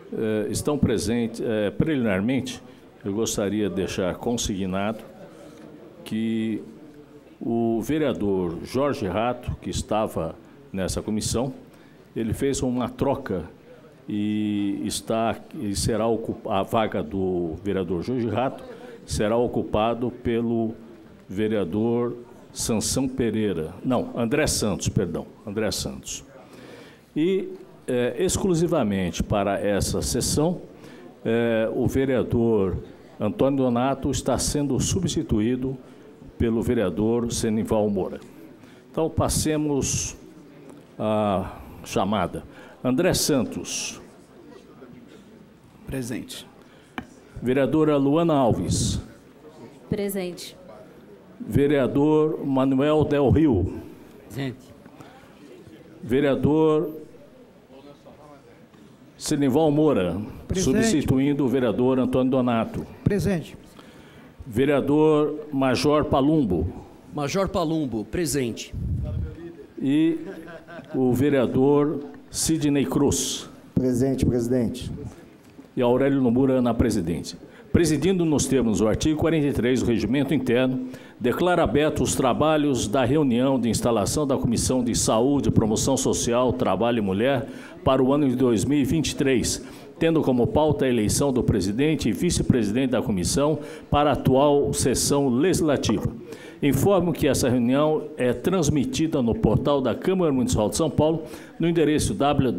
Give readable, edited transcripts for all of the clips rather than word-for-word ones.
estão presentes. Preliminarmente, eu gostaria de deixar consignado que o vereador Jorge Rato, que estava nessa comissão, ele fez uma troca e será a vaga do vereador Jorge Rato será ocupado pelo vereador Sansão Pereira. Não, André Santos, perdão, André Santos. E exclusivamente para essa sessão, o vereador Antônio Donato está sendo substituído pelo vereador Senival Moura. Então, passemos a chamada. André Santos. Presente. Vereadora Luana Alves. Presente. Vereador Manuel Del Rio. Presente. Vereador Senival Moura. Presente. Substituindo o vereador Antônio Donato. Presente. Vereador Major Palumbo. Major Palumbo, presente. E o vereador Sidney Cruz. Presente, presidente. E Aurélio Nomura na presidência. Presidindo nos termos do artigo 43 do Regimento Interno, declara abertos os trabalhos da reunião de instalação da Comissão de Saúde, Promoção Social, Trabalho e Mulher para o ano de 2023, tendo como pauta a eleição do presidente e vice-presidente da comissão para a atual sessão legislativa. Informo que essa reunião é transmitida no portal da Câmara Municipal de São Paulo, no endereço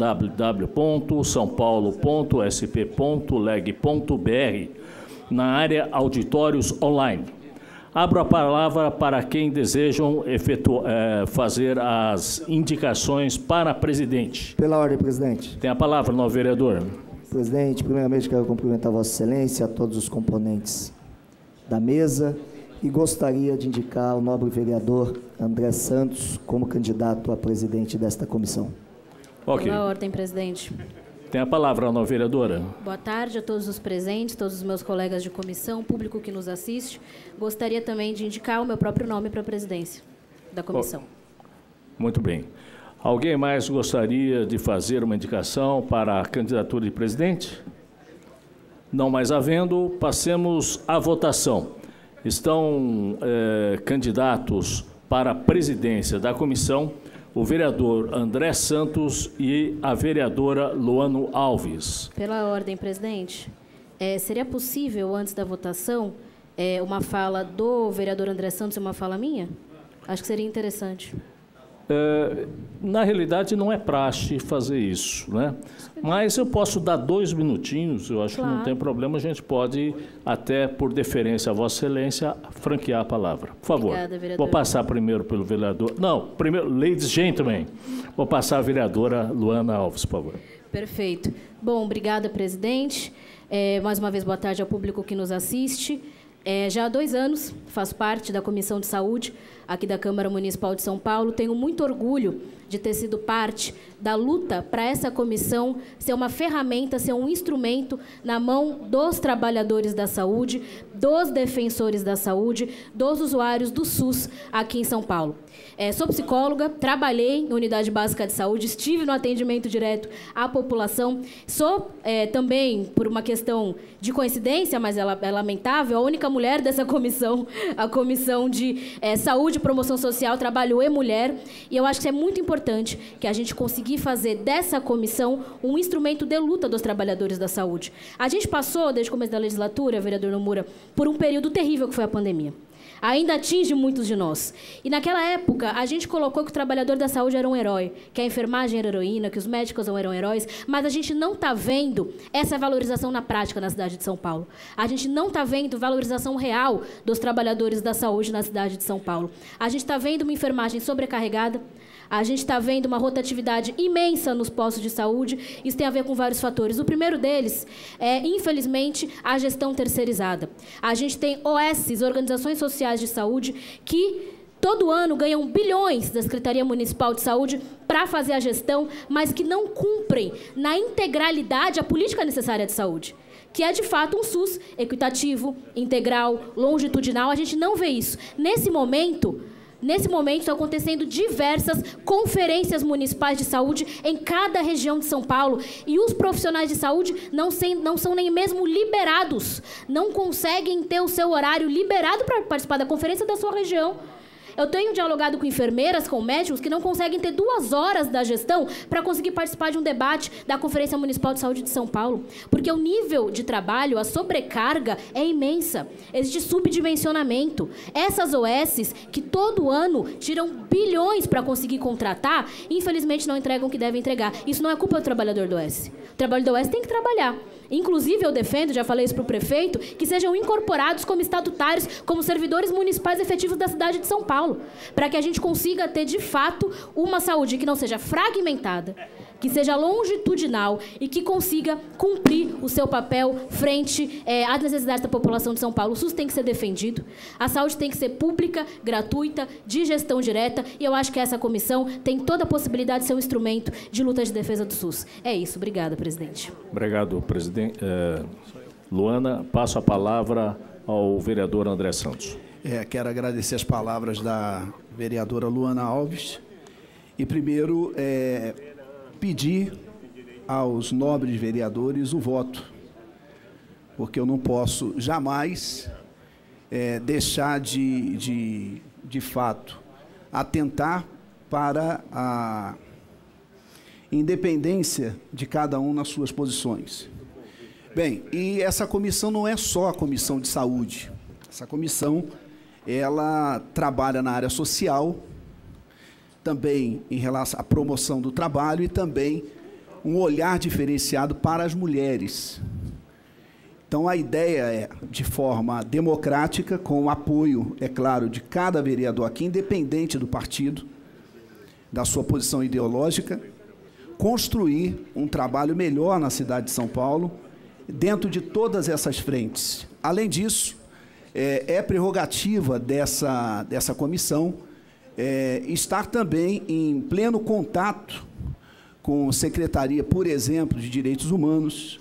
www.saopaulo.sp.leg.br, na área Auditórios Online. Abro a palavra para quem desejam fazer as indicações para presidente. Pela ordem, presidente. Tem a palavra, novo vereador. Presidente, primeiramente quero cumprimentar Vossa Excelência, a todos os componentes da mesa e gostaria de indicar o nobre vereador André Santos como candidato a presidente desta comissão. Ok. Pela ordem, presidente. Tem a palavra, nova vereadora. Boa tarde a todos os presentes, todos os meus colegas de comissão, público que nos assiste. Gostaria também de indicar o meu próprio nome para a presidência da comissão. Muito bem. Alguém mais gostaria de fazer uma indicação para a candidatura de presidente? Não mais havendo, passemos à votação. Estão candidatos para a presidência da comissão o vereador André Santos e a vereadora Luana Alves. Pela ordem, presidente, seria possível, antes da votação, uma fala do vereador André Santos e uma fala minha? Acho que seria interessante. Na realidade, não é praxe fazer isso, né? Mas eu posso dar 2 minutinhos, eu acho que não tem problema, a gente pode, até por deferência a Vossa Excelência, franquear a palavra. Por favor. Obrigada, vereador. Vou passar primeiro pelo vereador... Não, primeiro, ladies and gentlemen, vou passar a vereadora Luana Alves, por favor. Perfeito. Bom, obrigada, presidente. Mais uma vez, boa tarde ao público que nos assiste. Já há 2 anos faço parte da Comissão de Saúde aqui da Câmara Municipal de São Paulo. Tenho muito orgulho de ter sido parte da luta para essa comissão ser uma ferramenta, ser um instrumento na mão dos trabalhadores da saúde, dos defensores da saúde, dos usuários do SUS aqui em São Paulo. Sou psicóloga, trabalhei em unidade básica de saúde, estive no atendimento direto à população. Sou também, por uma questão de coincidência, mas é lamentável, a única mulher dessa comissão, a Comissão de Saúde, Promoção Social, Trabalho e Mulher. E eu acho que é muito importante que a gente conseguir fazer dessa comissão um instrumento de luta dos trabalhadores da saúde. A gente passou, desde o começo da legislatura, vereador Nomura, por um período terrível que foi a pandemia. Ainda atinge muitos de nós. E naquela época, a gente colocou que o trabalhador da saúde era um herói, que a enfermagem era heroína, que os médicos não eram heróis, mas a gente não está vendo essa valorização na prática na cidade de São Paulo. A gente não está vendo valorização real dos trabalhadores da saúde na cidade de São Paulo. A gente está vendo uma enfermagem sobrecarregada, a gente está vendo uma rotatividade imensa nos postos de saúde. Isso tem a ver com vários fatores. O primeiro deles é, infelizmente, a gestão terceirizada. A gente tem OS, Organizações Sociais de Saúde, que todo ano ganham bilhões da Secretaria Municipal de Saúde para fazer a gestão, mas que não cumprem na integralidade a política necessária de saúde, que é, de fato, um SUS equitativo, integral, longitudinal. A gente não vê isso. Nesse momento, Nesse momento, estão acontecendo diversas conferências municipais de saúde em cada região de São Paulo. E os profissionais de saúde não são nem mesmo liberados. Não conseguem ter o seu horário liberado para participar da conferência da sua região. Eu tenho dialogado com enfermeiras, com médicos, que não conseguem ter 2 horas da gestão para conseguir participar de um debate da Conferência Municipal de Saúde de São Paulo. Porque o nível de trabalho, a sobrecarga é imensa. Existe subdimensionamento. Essas OSs, que todo ano tiram bilhões para conseguir contratar, infelizmente não entregam o que devem entregar. Isso não é culpa do trabalhador do OS. O trabalhador do OS tem que trabalhar. Inclusive, eu defendo, já falei isso para o prefeito, que sejam incorporados como estatutários, como servidores municipais efetivos da cidade de São Paulo, para que a gente consiga ter, de fato, uma saúde que não seja fragmentada, que seja longitudinal e que consiga cumprir o seu papel frente às necessidades da população de São Paulo. O SUS tem que ser defendido, a saúde tem que ser pública, gratuita, de gestão direta, e eu acho que essa comissão tem toda a possibilidade de ser um instrumento de luta de defesa do SUS. É isso. Obrigada, presidente. Obrigado, presidente. Luana, passo a palavra ao vereador André Santos. Quero agradecer as palavras da vereadora Luana Alves e, primeiro, pedir aos nobres vereadores o voto, porque eu não posso jamais deixar de fato, atentar para a independência de cada um nas suas posições. Bem, e essa comissão não é só a comissão de saúde. Essa comissão, ela trabalha na área social, também em relação à promoção do trabalho e também um olhar diferenciado para as mulheres. Então, a ideia é, de forma democrática, com o apoio, é claro, de cada vereador aqui, independente do partido, da sua posição ideológica, construir um trabalho melhor na cidade de São Paulo, dentro de todas essas frentes. Além disso, é prerrogativa dessa comissão estar também em pleno contato com Secretaria, por exemplo, de Direitos Humanos,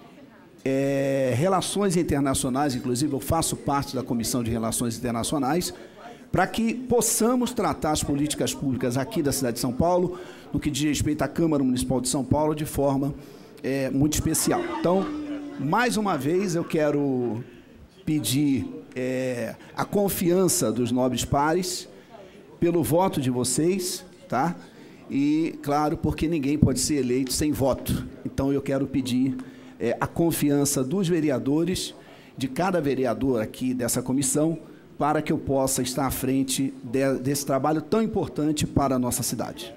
Relações Internacionais, inclusive eu faço parte da Comissão de Relações Internacionais, para que possamos tratar as políticas públicas aqui da cidade de São Paulo, no que diz respeito à Câmara Municipal de São Paulo, de forma muito especial. Então, mais uma vez, eu quero pedir a confiança dos nobres pares pelo voto de vocês, tá? E, claro, porque ninguém pode ser eleito sem voto. Então, eu quero pedir a confiança dos vereadores, de cada vereador aqui dessa comissão, para que eu possa estar à frente desse trabalho tão importante para a nossa cidade.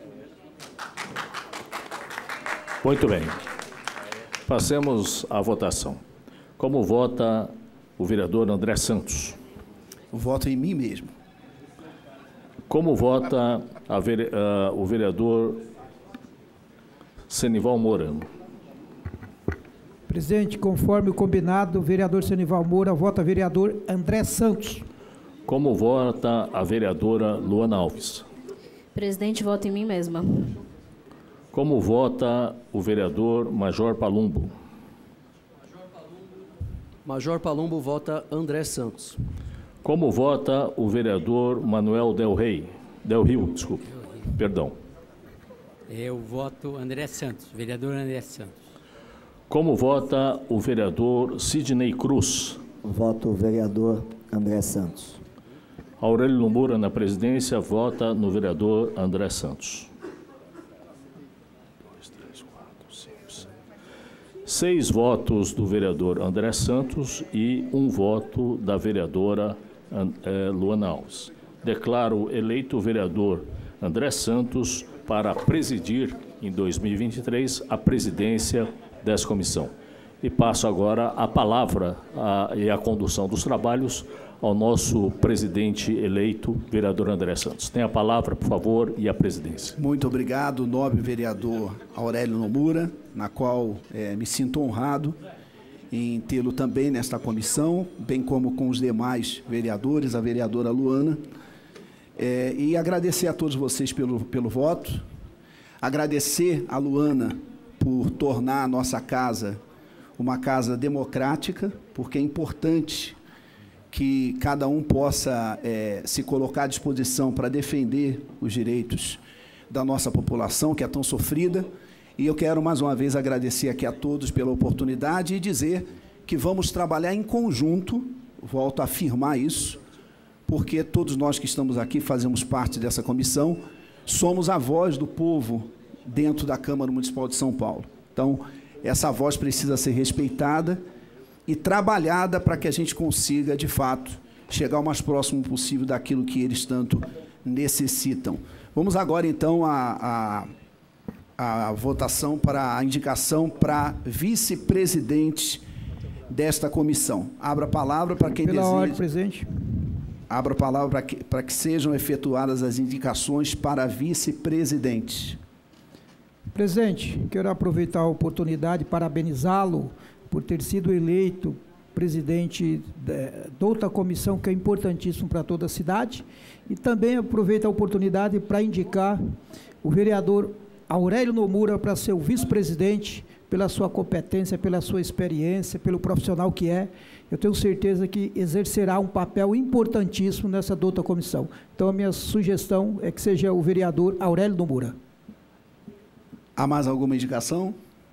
Muito bem. Passemos à votação. Como vota o vereador André Santos? Voto em mim mesmo. Como vota o vereador Senival Moura? Presidente, conforme o combinado, o vereador Senival Moura vota vereador André Santos. Como vota a vereadora Luana Alves? Presidente, voto em mim mesma. Como vota o vereador Major Palumbo? Major Palumbo vota André Santos. Como vota o vereador Manuel Del Rio, desculpe, perdão. Eu voto André Santos, vereador André Santos. Como vota o vereador Sidney Cruz? Voto o vereador André Santos. Aurélio Nomura, na presidência, vota no vereador André Santos. 2, 3, 4, 5, 6. 6 votos do vereador André Santos e 1 voto da vereadora Luana Alves. Declaro eleito o vereador André Santos para presidir, em 2023, a presidência dessa comissão. E passo agora a palavra e a condução dos trabalhos ao nosso presidente eleito, vereador André Santos. Tem a palavra, por favor, e a presidência. Muito obrigado, nobre vereador Aurélio Nomura, na qual me sinto honrado em tê-lo também nesta comissão, bem como com os demais vereadores, a vereadora Luana, e agradecer a todos vocês pelo voto, agradecer a Luana por tornar a nossa casa uma casa democrática, porque é importante que cada um possa se colocar à disposição para defender os direitos da nossa população, que é tão sofrida. E eu quero, mais uma vez, agradecer aqui a todos pela oportunidade e dizer que vamos trabalhar em conjunto, volto a afirmar isso, porque todos nós que estamos aqui fazemos parte dessa comissão, somos a voz do povo dentro da Câmara Municipal de São Paulo. Então, essa voz precisa ser respeitada e trabalhada para que a gente consiga, de fato, chegar o mais próximo possível daquilo que eles tanto necessitam. Vamos agora, então, à votação para a indicação para vice-presidente desta comissão. Abra a palavra para quem deseja. Pela ordem, presidente. Abra a palavra para que sejam efetuadas as indicações para vice-presidente. Presidente, quero aproveitar a oportunidade e parabenizá-lo por ter sido eleito presidente de outra comissão que é importantíssimo para toda a cidade, e também aproveito a oportunidade para indicar o vereador Aurélio Nomura para ser o vice-presidente, pela sua competência, pela sua experiência, pelo profissional que é. Eu tenho certeza que exercerá um papel importantíssimo nessa outra comissão. Então, a minha sugestão é que seja o vereador Aurélio Nomura. Há mais alguma indicação?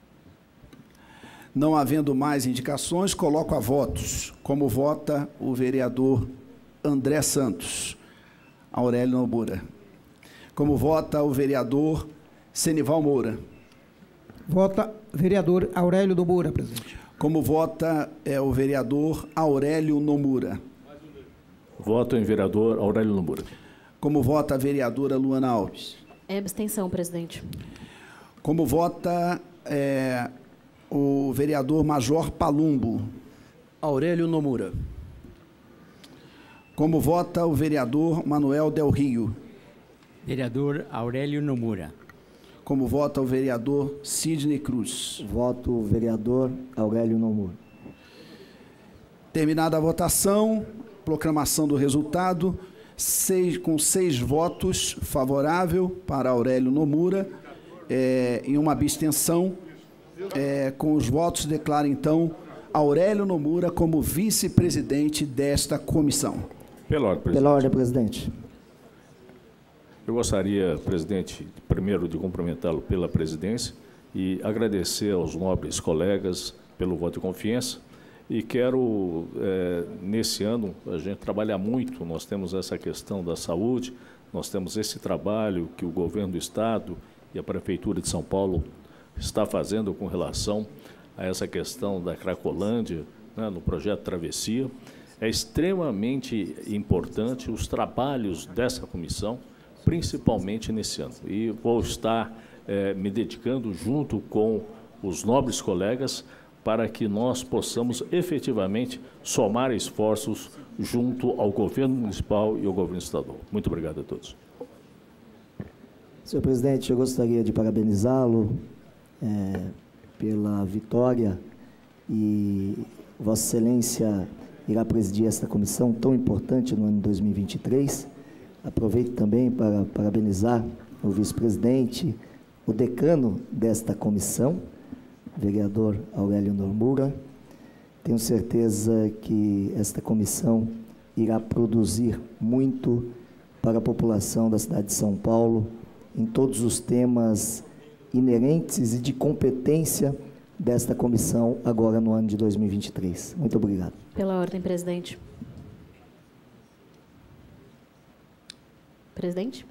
Não havendo mais indicações, coloco a votos. Como vota o vereador André Santos? Aurélio Nomura. Como vota o vereador Senival Moura? Vota vereador Aurélio Nomura, presidente. Como vota o vereador Aurélio Nomura? Voto em vereador Aurélio Nomura. Como vota a vereadora Luana Alves? É abstenção, presidente. Como vota o vereador Major Palumbo? Aurélio Nomura. Como vota o vereador Manuel Del Rio? Vereador Aurélio Nomura. Como vota o vereador Sidney Cruz? Voto o vereador Aurélio Nomura. Terminada a votação, proclamação do resultado, com 6 votos favorável para Aurélio Nomura e uma abstenção. Com os votos, declara então Aurélio Nomura como vice-presidente desta comissão. Pela ordem, presidente. Pela ordem, presidente. Eu gostaria, presidente, primeiro de cumprimentá-lo pela presidência e agradecer aos nobres colegas pelo voto de confiança. E quero, nesse ano, a gente trabalhar muito. Nós temos essa questão da saúde, nós temos esse trabalho que o governo do Estado e a Prefeitura de São Paulo está fazendo com relação a essa questão da Cracolândia, né, no projeto Travessia. É extremamente importante os trabalhos dessa comissão, principalmente nesse ano. E vou estar me dedicando junto com os nobres colegas para que nós possamos efetivamente somar esforços junto ao governo municipal e ao governo estadual. Muito obrigado a todos. Senhor presidente, eu gostaria de parabenizá-lo pela vitória, e Vossa Excelência irá presidir esta comissão tão importante no ano de 2023. Aproveito também para parabenizar o vice-presidente, o decano desta comissão, vereador Aurélio Nomura. Tenho certeza que esta comissão irá produzir muito para a população da cidade de São Paulo, em todos os temas inerentes e de competência desta comissão, agora no ano de 2023. Muito obrigado. Pela ordem, presidente. Presidente?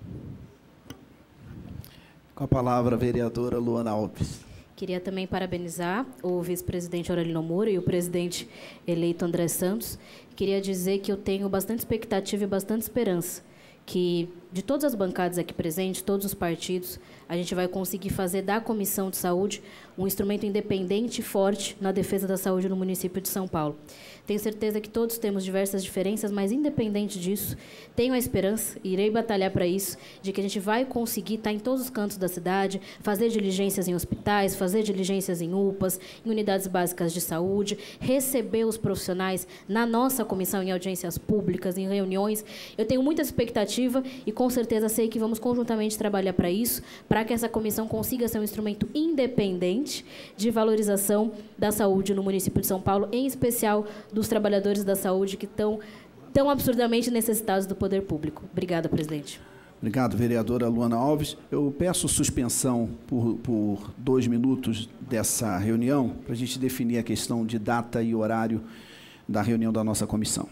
Com a palavra, a vereadora Luana Alves. Queria também parabenizar o vice-presidente Aurélio Nomura e o presidente eleito André Santos. Queria dizer que eu tenho bastante expectativa e bastante esperança que, de todas as bancadas aqui presentes, todos os partidos, a gente vai conseguir fazer da Comissão de Saúde um instrumento independente e forte na defesa da saúde no município de São Paulo. Tenho certeza que todos temos diversas diferenças, mas, independente disso, tenho a esperança, e irei batalhar para isso, de que a gente vai conseguir estar em todos os cantos da cidade, fazer diligências em hospitais, fazer diligências em UPAs, em unidades básicas de saúde, receber os profissionais na nossa comissão em audiências públicas, em reuniões. Eu tenho muita expectativa e com certeza sei que vamos conjuntamente trabalhar para isso, para que essa comissão consiga ser um instrumento independente de valorização da saúde no município de São Paulo, em especial dos trabalhadores da saúde que estão tão absurdamente necessitados do poder público. Obrigada, presidente. Obrigado, vereadora Luana Alves. Eu peço suspensão por 2 minutos dessa reunião, para a gente definir a questão de data e horário da reunião da nossa comissão.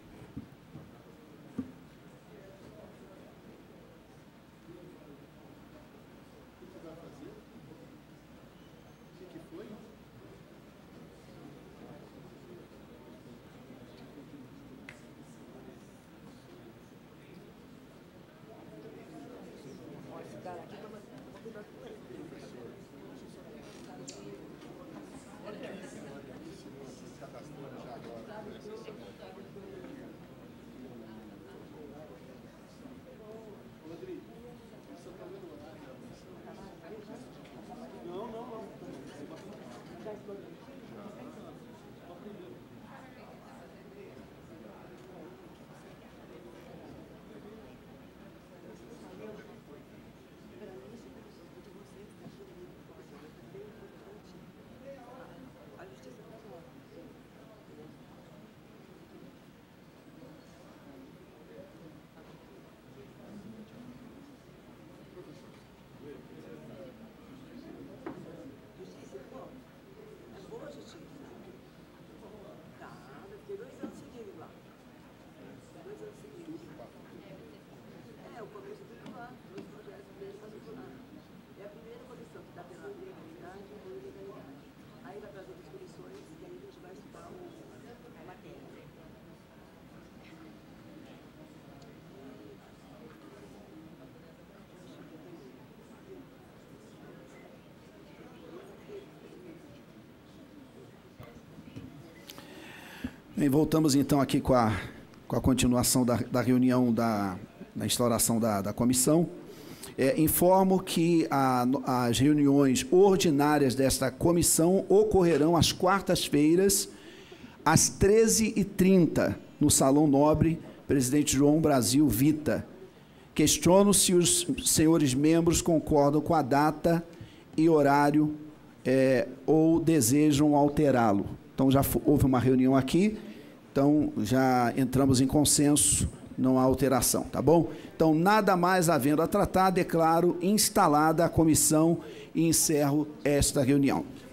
Bem, voltamos então aqui com a continuação da reunião da instauração da comissão. Informo que as reuniões ordinárias desta comissão ocorrerão às quartas-feiras, às 13h30, no Salão Nobre, Presidente João Brasil Vita. Questiono se os senhores membros concordam com a data e horário ou desejam alterá-lo. Então, já houve uma reunião aqui, então já entramos em consenso, não há alteração, tá bom? Então, nada mais havendo a tratar, declaro instalada a comissão e encerro esta reunião.